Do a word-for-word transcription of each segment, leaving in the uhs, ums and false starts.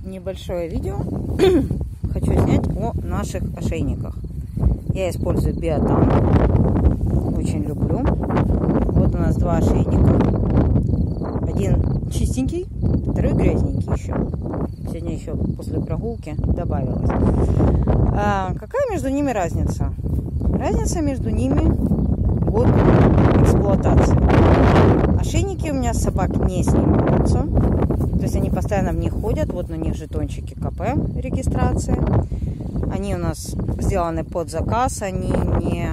небольшое видео хочу снять о наших ошейниках. Я использую биотан, очень люблю. Вот у нас два ошейника. Один чистенький, второй грязненький еще. Сегодня еще после прогулки добавилось. А какая между ними разница? Разница между ними год эксплуатации. Ошейники у меня с собак не снимаются. То есть они постоянно в них ходят. Вот на них жетончики ка пэ регистрации. Они у нас сделаны под заказ. Они не,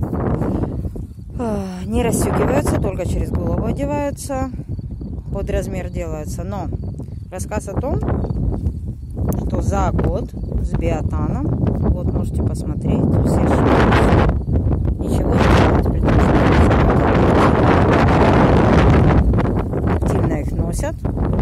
не расстегиваются, только через голову одеваются. Под размер делается. Но рассказ о том, что за год с биотаном, вот можете посмотреть, все шины, ничего не делать, при том, что активно их носят.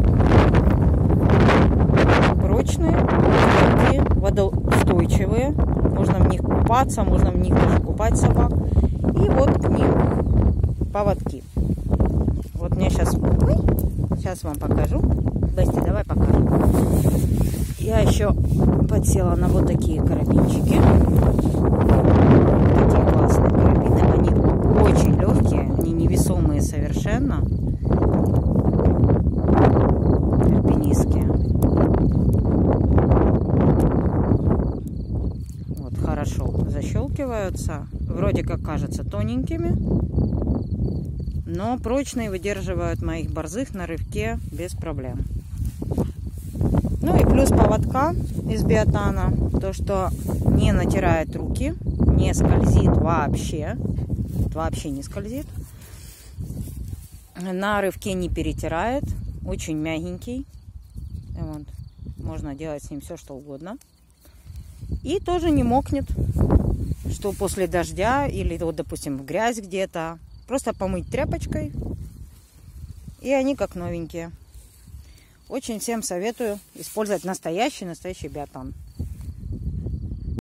Прочные, легкие, водоустойчивые. Можно в них купаться, можно в них даже купать собак. И вот к ним поводки. Вот мне сейчас, сейчас вам покажу. Бести, давай покажу. Я еще подсела на вот такие карабинчики. Такие классные карабины. Они очень легкие, они невесомые совершенно. Альпинистские. Вот, хорошо защелкиваются. Вроде как кажутся тоненькими. Но прочные, выдерживают моих борзых на рывке без проблем. Ну и плюс поводка из биотана. То, что не натирает руки, не скользит вообще. Вообще не скользит. На рывке не перетирает. Очень мягенький. Вот. Можно делать с ним все, что угодно. И тоже не мокнет. Что после дождя или, вот, допустим, в грязь где-то. Просто помыть тряпочкой. И они как новенькие. Очень всем советую использовать настоящий, настоящий биотан.